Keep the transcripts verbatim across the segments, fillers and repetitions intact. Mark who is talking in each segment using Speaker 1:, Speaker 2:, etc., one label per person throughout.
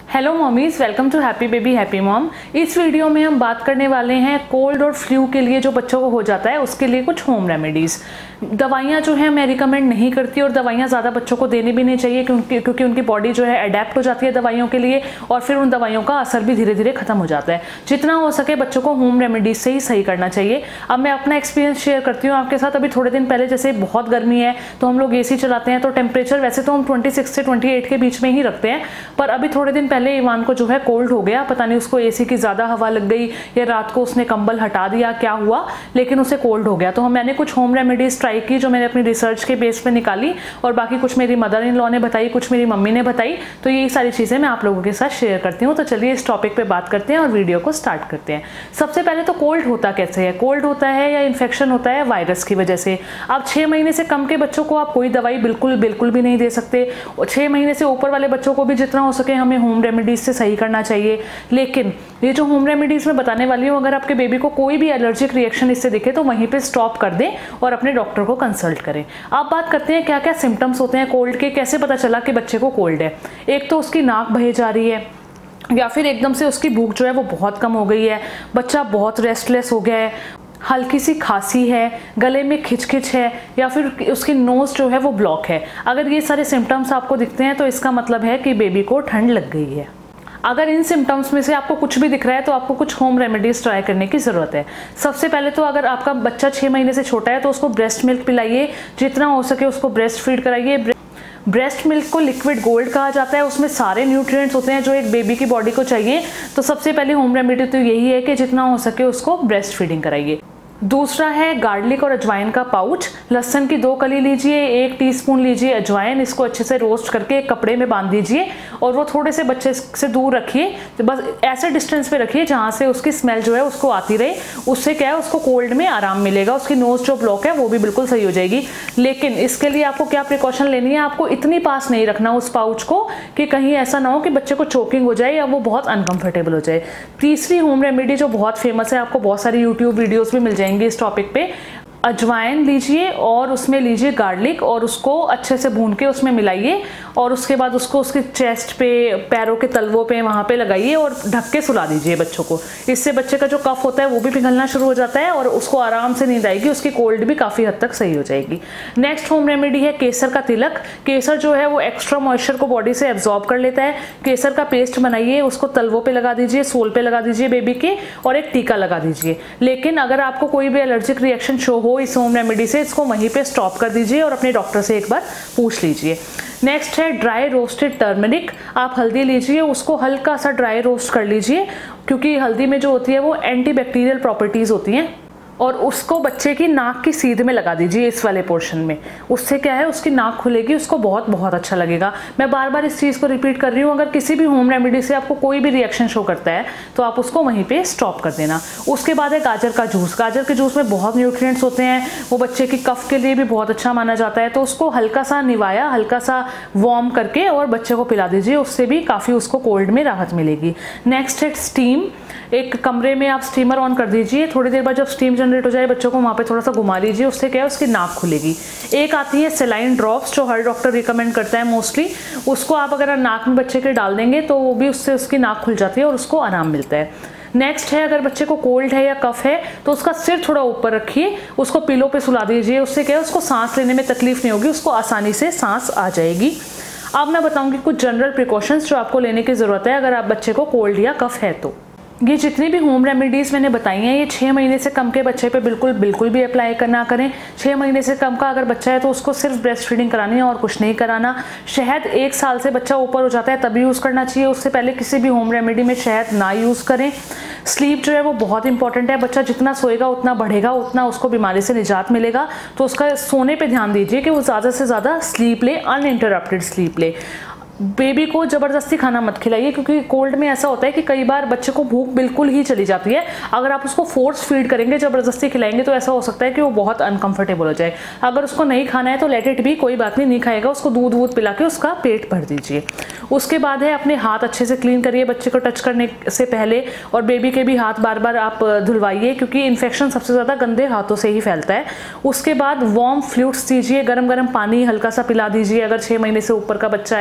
Speaker 1: Hello mommies, welcome to happy baby happy mom. इस वीडियो में हम बात करने वाले हैं कोल्ड और फ्लू के लिए जो बच्चों को हो जाता है उसके लिए कुछ होम रेमेडीज़। दवाइयाँ जो है मैं रिकमेंड नहीं करती और दवाइयाँ ज़्यादा बच्चों को देनी भी नहीं चाहिए क्योंकि क्योंकि उनकी बॉडी जो है अडेप्ट हो जाती है दवाइयों के लिए और फिर उन दवाइयों का असर भी धीरे धीरे खत्म हो जाता है। जितना हो सके बच्चों को होम रेमेडीज से ही सही करना चाहिए। अब मैं अपना एक्सपीरियंस शेयर करती हूँ आपके साथ। अभी थोड़े दिन पहले जैसे बहुत गर्मी है तो हम लोग ए सी चलाते हैं, तो टेम्परेचर वैसे तो हम ट्वेंटी सिक्स से ट्वेंटी एट के बीच में ही रखते हैं, पर अभी थोड़े दिन पहले इवान को जो है कोल्ड हो गया। पता नहीं उसको एसी की ज़्यादा हवा लग गई या रात को उसने कंबल हटा दिया, क्या हुआ, लेकिन उसे कोल्ड हो गया। तो हम मैंने कुछ होम रेमेडीज ट्राई की जो मैंने अपनी रिसर्च के बेस पे निकाली और बाकी कुछ मेरी मदर इन लॉ ने बताई, कुछ मेरी मम्मी ने बताई। तो यही सारी चीज़ें मैं आप लोगों के साथ शेयर करती हूँ। तो चलिए इस टॉपिक पे बात करते हैं और वीडियो को स्टार्ट करते हैं। सबसे पहले तो कोल्ड होता कैसे है? कोल्ड होता है या इन्फेक्शन होता है वायरस की वजह से। अब छः महीने से कम के बच्चों को आप कोई दवाई बिल्कुल बिल्कुल भी नहीं दे सकते। छः महीने से ऊपर वाले बच्चों को भी जितना हो सके हमें होम रेमेडीज से सही करना चाहिए। लेकिन ये जो होम रेमेडीज मैं बताने वाली हूँ, अगर आपके बेबी को कोई भी एलर्जिक रिएक्शन इससे दिखे तो वहीं पे स्टॉप कर दें और अपने डॉक्टर को कंसल्ट करें। आप बात करते हैं क्या क्या सिम्टम्स होते हैं कोल्ड के, कैसे पता चला कि बच्चे को कोल्ड है। एक तो उसकी नाक बहे जा रही है या फिर एकदम से उसकी भूख जो है वो बहुत कम हो गई है, बच्चा बहुत रेस्टलेस हो गया है, हल्की सी खांसी है, गले में खिचखिच है या फिर उसकी नोज जो है वो ब्लॉक है। अगर ये सारे सिम्टम्स आपको दिखते हैं तो इसका मतलब है कि बेबी को ठंड लग गई है। अगर इन सिम्टम्स में से आपको कुछ भी दिख रहा है तो आपको कुछ होम रेमेडीज ट्राई करने की ज़रूरत है। सबसे पहले तो अगर आपका बच्चा छः महीने से छोटा है तो उसको ब्रेस्ट मिल्क पिलाइए, जितना हो सके उसको ब्रेस्ट फीड कराइए। ब्रेस्ट मिल्क को लिक्विड गोल्ड कहा जाता है, उसमें सारे न्यूट्रिएंट्स होते हैं जो एक बेबी की बॉडी को चाहिए। तो सबसे पहले होम रेमेडी तो यही है कि जितना हो सके उसको ब्रेस्ट फीडिंग कराइए। दूसरा है गार्लिक और अजवाइन का पाउच। लहसुन की दो कली लीजिए, एक टीस्पून लीजिए अजवाइन, इसको अच्छे से रोस्ट करके एक कपड़े में बांध दीजिए और वो थोड़े से बच्चे से दूर रखिए, तो बस ऐसे डिस्टेंस पे रखिए जहाँ से उसकी स्मेल जो है उसको आती रहे। उससे क्या है, उसको कोल्ड में आराम मिलेगा, उसकी नोज जो ब्लॉक है वो भी बिल्कुल सही हो जाएगी। लेकिन इसके लिए आपको क्या प्रिकॉशन लेनी है, आपको इतनी पास नहीं रखना उस पाउच को कि कहीं ऐसा ना हो कि बच्चे को चोकिंग हो जाए या वो बहुत अनकंफर्टेबल हो जाए। तीसरी होम रेमेडी जो बहुत फेमस है, आपको बहुत सारी यूट्यूब वीडियोज़ भी मिल जाएंगी इस टॉपिक पे। अजवाइन लीजिए और उसमें लीजिए गार्लिक और उसको अच्छे से भून के उसमें मिलाइए और उसके बाद उसको उसके चेस्ट पे, पैरों के तलवों पे, वहाँ पे लगाइए और ढक के सुला दीजिए बच्चों को। इससे बच्चे का जो कफ होता है वो भी पिघलना शुरू हो जाता है और उसको आराम से नींद आएगी, उसकी कोल्ड भी काफ़ी हद तक सही हो जाएगी। नेक्स्ट होम रेमेडी है केसर का तिलक। केसर जो है वो एक्स्ट्रा मॉइस्चर को बॉडी से एब्जॉर्ब कर लेता है। केसर का पेस्ट बनाइए, उसको तलवों पे लगा दीजिए, सोल पे लगा दीजिए बेबी के, और एक टीका लगा दीजिए। लेकिन अगर आपको कोई भी एलर्जिक रिएक्शन शो हो इस होम रेमेडी से, इसको वहीं पे स्टॉप कर दीजिए और अपने डॉक्टर से एक बार पूछ लीजिए। नेक्स्ट है ड्राई रोस्टेड टर्मरिक। आप हल्दी लीजिए, उसको हल्का सा ड्राई रोस्ट कर लीजिए क्योंकि हल्दी में जो होती है वो एंटीबैक्टीरियल प्रॉपर्टीज होती हैं, और उसको बच्चे की नाक की सीध में लगा दीजिए इस वाले पोर्शन में। उससे क्या है, उसकी नाक खुलेगी, उसको बहुत बहुत अच्छा लगेगा। मैं बार बार इस चीज़ को रिपीट कर रही हूँ, अगर किसी भी होम रेमेडी से आपको कोई भी रिएक्शन शो करता है तो आप उसको वहीं पे स्टॉप कर देना। उसके बाद है गाजर का जूस। गाजर के जूस में बहुत न्यूट्रिएंट्स होते हैं, वो बच्चे की कफ के लिए भी बहुत अच्छा माना जाता है। तो उसको हल्का सा निवाया, हल्का सा वार्म करके और बच्चे को पिला दीजिए, उससे भी काफ़ी उसको कोल्ड में राहत मिलेगी। नेक्स्ट है स्टीम। एक कमरे में आप स्टीमर ऑन कर दीजिए, थोड़ी देर बाद जब स्टीम जनरेट हो जाए बच्चों को वहाँ पे थोड़ा सा घुमा लीजिए, उससे क्या है उसकी नाक खुलेगी। एक आती है सेलाइन ड्रॉप्स जो हर डॉक्टर रिकमेंड करता है मोस्टली, उसको आप अगर नाक में बच्चे के डाल देंगे तो वो भी उससे उसकी नाक खुल जाती है और उसको आराम मिलता है। नेक्स्ट है, अगर बच्चे को कोल्ड है या कफ है तो उसका सिर थोड़ा ऊपर रखिए, उसको पिलो पे सुला दीजिए, उससे क्या है उसको सांस लेने में तकलीफ नहीं होगी, उसको आसानी से सांस आ जाएगी। अब मैं बताऊँगी कुछ जनरल प्रिकॉशंस जो आपको लेने की ज़रूरत है अगर आप बच्चे को कोल्ड या कफ है तो। ये जितनी भी होम रेमेडीज़ मैंने बताई हैं ये छः महीने से कम के बच्चे पे बिल्कुल बिल्कुल भी अप्लाई करना करें। छः महीने से कम का अगर बच्चा है तो उसको सिर्फ ब्रेस्ट फीडिंग करानी है और कुछ नहीं कराना। शहद एक साल से बच्चा ऊपर हो जाता है तभी यूज़ करना चाहिए, उससे पहले किसी भी होम रेमेडी में शहद ना यूज़ करें। स्लीप जो है वो बहुत इंपॉर्टेंट है, बच्चा जितना सोएगा उतना बढ़ेगा, उतना उसको बीमारी से निजात मिलेगा। तो उसका सोने पर ध्यान दीजिए कि वो ज़्यादा से ज़्यादा स्लीप ले, अनइंटरप्टेड स्लीप ले। बेबी को ज़बरदस्ती खाना मत खिलाइए क्योंकि कोल्ड में ऐसा होता है कि कई बार बच्चे को भूख बिल्कुल ही चली जाती है। अगर आप उसको फोर्स फीड करेंगे, ज़बरदस्ती खिलाएंगे तो ऐसा हो सकता है कि वो बहुत अनकंफर्टेबल हो जाए। अगर उसको नहीं खाना है तो लेट इट भी, कोई बात नहीं, नहीं खाएगा, उसको दूध वूध पिला के उसका पेट भर दीजिए। उसके बाद है अपने हाथ अच्छे से क्लीन करिए बच्चे को टच करने से पहले, और बेबी के भी हाथ बार बार आप धुलवाइए क्योंकि इन्फेक्शन सबसे ज़्यादा गंदे हाथों से ही फैलता है। उसके बाद वार्म फ्लूइड्स दीजिए, गर्म गर्म पानी हल्का सा पिला दीजिए अगर छः महीने से ऊपर का बच्चा है,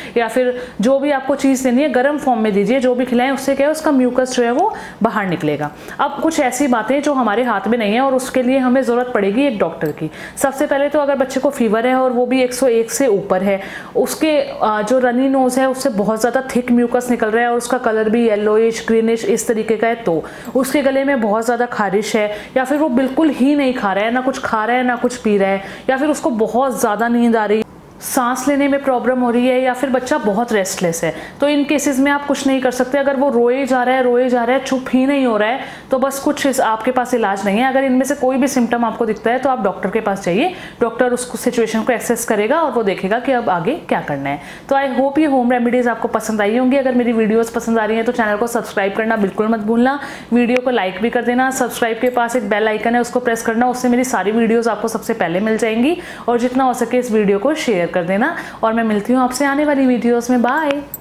Speaker 1: या फिर जो भी आपको चीज़ देनी है गर्म फॉर्म में दीजिए, जो भी खिलाएं उससे क्या है उसका म्यूकस जो है वो बाहर निकलेगा। अब कुछ ऐसी बातें जो हमारे हाथ में नहीं है और उसके लिए हमें ज़रूरत पड़ेगी एक डॉक्टर की। सबसे पहले तो अगर बच्चे को फीवर है और वो भी एक सौ एक से ऊपर है, उसके जो रनी नोज है उससे बहुत ज़्यादा थिक म्यूकस निकल रहा है और उसका कलर भी येलोइश ग्रीनिश इस तरीके का है, तो उसके गले में बहुत ज़्यादा खारिश है, या फिर वो बिल्कुल ही नहीं खा रहा है, ना कुछ खा रहा है ना कुछ पी रहा है, या फिर उसको बहुत ज़्यादा नींद आ रही है, सांस लेने में प्रॉब्लम हो रही है, या फिर बच्चा बहुत रेस्टलेस है, तो इन केसेस में आप कुछ नहीं कर सकते। अगर वो रोए जा रहा है रोए जा रहा है चुप ही नहीं हो रहा है, तो बस कुछ आपके पास इलाज नहीं है। अगर इनमें से कोई भी सिम्टम आपको दिखता है तो आप डॉक्टर के पास जाइए, डॉक्टर उसको सिचुएशन को एक्सेस करेगा और वो देखेगा कि अब आगे क्या करना है। तो आई होप ये होम रेमेडीज आपको पसंद आई होंगी। अगर मेरी वीडियोज़ पसंद आ रही है तो चैनल को सब्सक्राइब करना बिल्कुल मत भूलना, वीडियो को लाइक भी कर देना, सब्सक्राइब के पास एक बेल आइकन है उसको प्रेस करना, उससे मेरी सारी वीडियोज़ आपको सबसे पहले मिल जाएंगी, और जितना हो सके इस वीडियो को शेयर कर देना। और मैं मिलती हूँ आपसे आने वाली वीडियोस में। बाय।